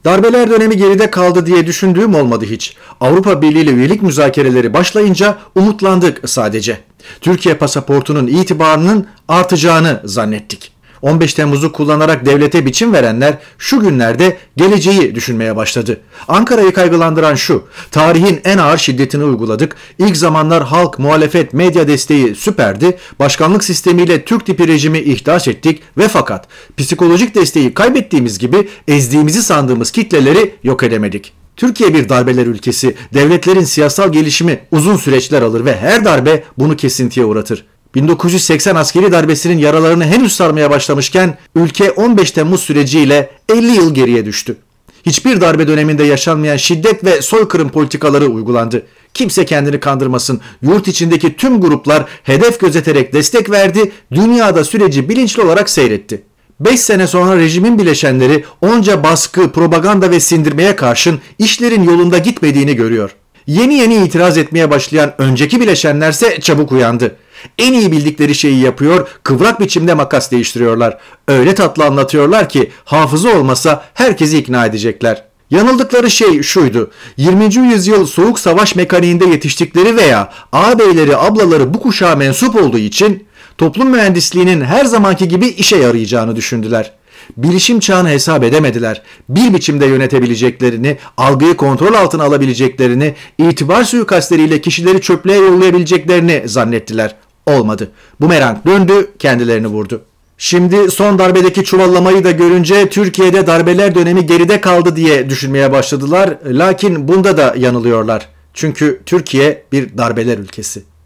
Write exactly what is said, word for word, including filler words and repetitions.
Darbeler dönemi geride kaldı diye düşündüğüm olmadı hiç. Avrupa Birliği ile üyelik müzakereleri başlayınca umutlandık sadece. Türkiye pasaportunun itibarının artacağını zannettik. on beş Temmuz'u kullanarak devlete biçim verenler şu günlerde geleceği düşünmeye başladı. Ankara'yı kaygılandıran şu: tarihin en ağır şiddetini uyguladık. İlk zamanlar halk, muhalefet, medya desteği süperdi. Başkanlık sistemiyle Türk tipi rejimi ihdas ettik ve fakat psikolojik desteği kaybettiğimiz gibi ezdiğimizi sandığımız kitleleri yok edemedik. Türkiye bir darbeler ülkesi. Devletlerin siyasal gelişimi uzun süreçler alır ve her darbe bunu kesintiye uğratır. bin dokuz yüz seksen askeri darbesinin yaralarını henüz sarmaya başlamışken ülke on beş Temmuz süreciyle elli yıl geriye düştü. Hiçbir darbe döneminde yaşanmayan şiddet ve soykırım politikaları uygulandı. Kimse kendini kandırmasın. Yurt içindeki tüm gruplar hedef gözeterek destek verdi, dünyada süreci bilinçli olarak seyretti. beş sene sonra rejimin bileşenleri onca baskı, propaganda ve sindirmeye karşın işlerin yolunda gitmediğini görüyor. Yeni yeni itiraz etmeye başlayan önceki bileşenlerse çabuk uyandı. En iyi bildikleri şeyi yapıyor, kıvrak biçimde makas değiştiriyorlar. Öyle tatlı anlatıyorlar ki hafıza olmasa herkesi ikna edecekler. Yanıldıkları şey şuydu: yirminci yüzyıl soğuk savaş mekaniğinde yetiştikleri veya ağabeyleri, ablaları bu kuşağa mensup olduğu için toplum mühendisliğinin her zamanki gibi işe yarayacağını düşündüler. Bilişim çağını hesap edemediler. Bir biçimde yönetebileceklerini, algıyı kontrol altına alabileceklerini, itibar suikastleriyle kişileri çöplüğe yollayabileceklerini zannettiler. Olmadı. Bumerang döndü, kendilerini vurdu. Şimdi son darbedeki çuvallamayı da görünce Türkiye'de darbeler dönemi geride kaldı diye düşünmeye başladılar. Lakin bunda da yanılıyorlar. Çünkü Türkiye bir darbeler ülkesi.